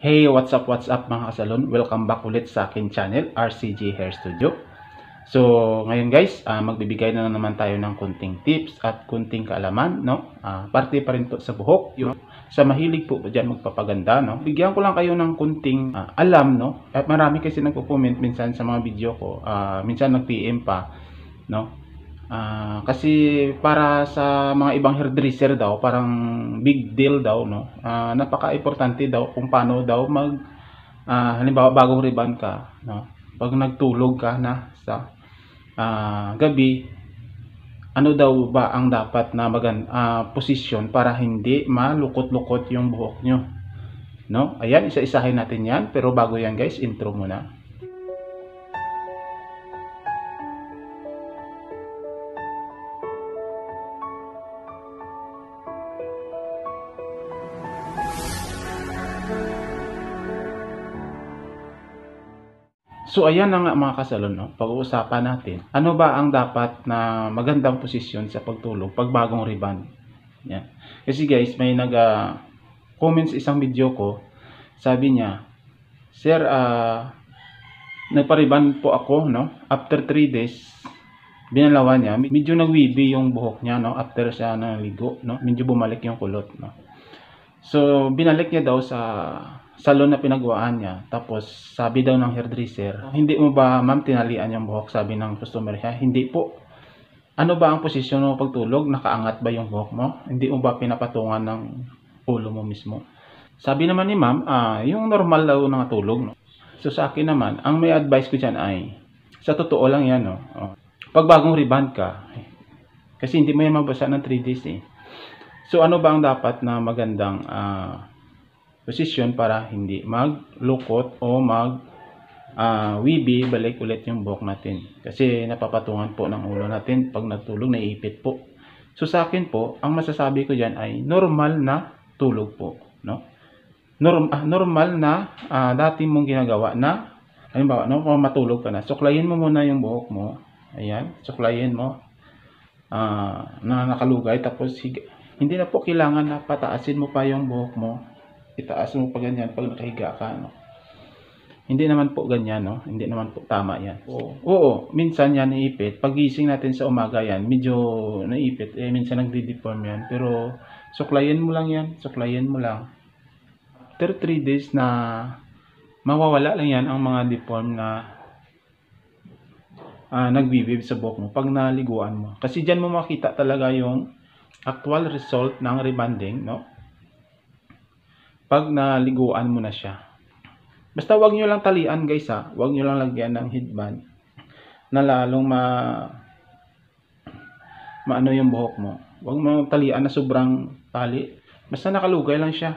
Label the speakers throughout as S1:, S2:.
S1: Hey, what's up mga kasalon? Welcome back ulit sa akin channel, RCG Hair Studio. So, ngayon guys, magbibigay na naman tayo ng kunting tips at kunting kaalaman, no? Parte pa rin po sa buhok, yung sa mahilig po diyan magpapaganda, no? Bigyan ko lang kayo ng kunting alam, no? At marami kasi nagko-comment minsan sa mga video ko, minsan nag-PM pa, no? Kasi para sa mga ibang hairdresser daw, parang big deal daw, no? Napaka-importante daw kung paano daw halimbawa bagong ribbon ka, no? Pag nagtulog ka na sa gabi, ano daw ba ang dapat na posisyon para hindi malukot-lukot yung buhok nyo, no? Ayan, isa-isahin natin yan. Pero bago yan guys, intro muna. So ayan na nga mga kasalon, no? Pag-uusapan natin, ano ba ang dapat na magandang posisyon sa pagtulog pag bagong ribbon. Yan. Kasi guys, may nag-comment sa isang video ko, sabi niya, Sir, nagpa-ribbon po ako, no? After 3 days, binalawan niya, medyo nagwibi yung buhok niya, no? After siya naligo, no? Medyo bumalik yung kulot, no? So, binalik niya daw sa salon na pinagawaan niya. Tapos, sabi daw ng hairdresser, hindi mo ba ma'am tinalian yung buhok? Sabi ng customer niya, hindi po. Ano ba ang posisyon mo pagtulog? Nakaangat ba yung buhok mo? Hindi mo ba pinapatungan ng ulo mo mismo? Sabi naman ni ma'am, yung normal daw na tulog, no? So, sa akin naman, ang may advice ko dyan ay, sa totoo lang yan, no? Pag bagong ribbon ka, kasi hindi mo yan mabasa ng 3 days, eh. So, ano ba ang dapat na magandang posisyon para hindi maglukot o wibi, balik ulit yung buhok natin. Kasi napapatungan po ng ulo natin pag natulog, naiipit po. So, sa akin po, ang masasabi ko dyan ay normal na tulog po, no? Normal na dati mong ginagawa na, halimbawa, no, kung matulog ka na, suklayin mo muna yung buhok mo. Ayan, suklayin mo na nakalugay, tapos hindi na po kailangan na pataasin mo pa yung buhok mo. Itaas mo pa ganyan pag nakahiga ka, no? Hindi naman po ganyan, no? Hindi naman po tama yan. Oo, minsan yan naipit. Pagising natin sa umaga yan, medyo naipit. Minsan nagdi-deform yan. Pero suklayin mo lang yan. Suklayin mo lang. After 3 days na mawawala lang yan ang mga deform na nagbibib sa buhok mo pag naliguan mo. Kasi dyan mo makita talaga yung actual result ng rebonding, no? Pag naliguan mo na siya. Basta wag nyo lang talian guys, ha. Wag nyo lang lagyan ng headband na lalong maano yung buhok mo. Wag mo talian na sobrang tali. Basta nakalugay lang siya.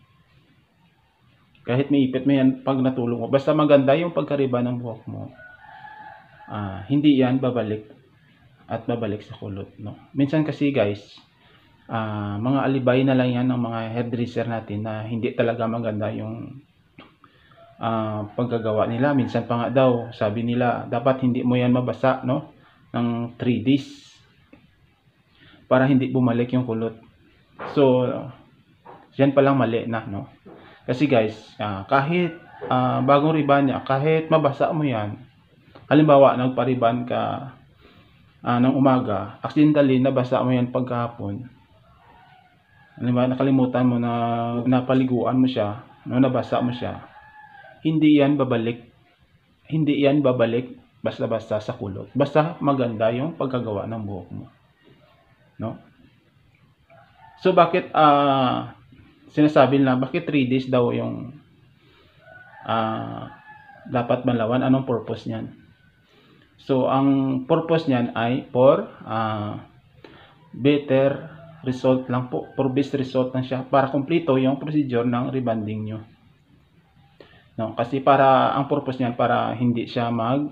S1: Kahit may ipit mo yan pag natulog mo. Basta maganda yung pagkariba ng buhok mo. Hindi yan babalik at babalik sa kulot, no? Minsan kasi guys, mga alibay na lang yan ng mga hairdresser natin na hindi talaga maganda yung paggagawa nila. Minsan pa nga daw, sabi nila, dapat hindi mo yan mabasa, no? Ng 3 days para hindi bumalik yung kulot. So, yan palang mali na, no? Kasi guys, kahit bagong ribbon niya, kahit mabasa mo yan, halimbawa, nagpa-ribbon ka ng umaga, accidentally nabasa mo yan pagkahapon. Halimbawa, nakalimutan mo na napaliguan mo siya, no, nabasa mo siya. Hindi yan babalik. Hindi yan babalik basta-basta sa kulot. Basta maganda yung pagkagawa ng buhok mo, no? So, bakit sinasabi nila, bakit 3 days daw yung dapat banlawan? Anong purpose niyan? So, ang purpose niyan ay for better result lang po. For best result lang siya. Para kumpleto yung procedure ng rebonding nyo. No? Kasi ang purpose niyan para hindi siya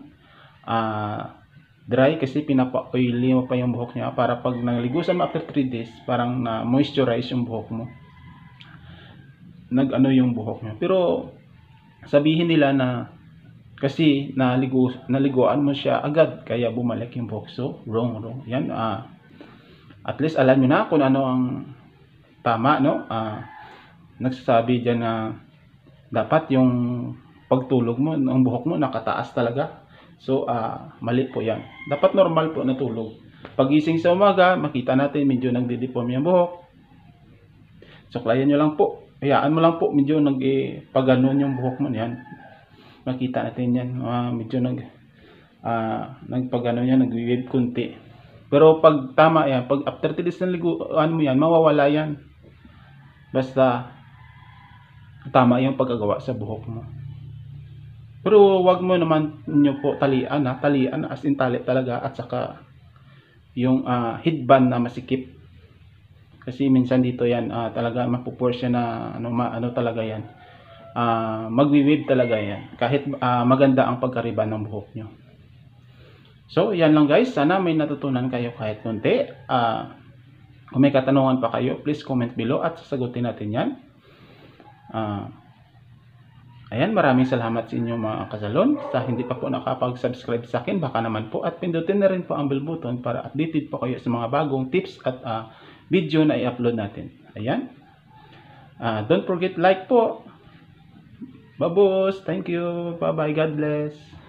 S1: dry, kasi pinapa-oily mo pa yung buhok niya para pag naligusan mo after 3 days, parang na-moisturize yung buhok mo. Nag-ano yung buhok niya. Pero sabihin nila na kasi naliguan mo siya agad kaya bumalik yung buhok. So, wrong. Yan, at least alam nyo na kung ano ang tama, no? Nagsasabi dyan na Dapat yung pagtulog mo, ang buhok mo nakataas talaga. So, mali po yan. Dapat normal po na tulog. Pagising sa umaga, makita natin medyo nagdideform yung buhok. Suklayan nyo lang po. Hayaan mo lang po, medyo pag-ganon yung buhok mo. Yan. Makita natin yan. Medyo nagpag-ganon yan, nag-wave kunti. Pero pag tama yan, pag after 3 days ng liguan mo yan, mawawala yan. Basta tama yung pagkagawa sa buhok mo. Pero wag mo naman nyo po talian, talian as in tali talaga, at saka yung headband na masikip. Kasi minsan dito yan talaga mapuforce siya na ano talaga yan. Magwi-weave talaga yan kahit maganda ang pagkariban ng buhok nyo. So yan lang guys, sana may natutunan kayo kahit konti. Kung may katanungan pa kayo, please comment below at sasagutin natin yan. Ayan, maraming salamat sa inyo mga kasalon. Sa hindi pa po nakapag-subscribe sa akin, baka naman po, at pindutin na rin po ang bell button para updated po kayo sa mga bagong tips at video na i-upload natin. Ayan. Don't forget like po. Babos, thank you. Bye bye, God bless.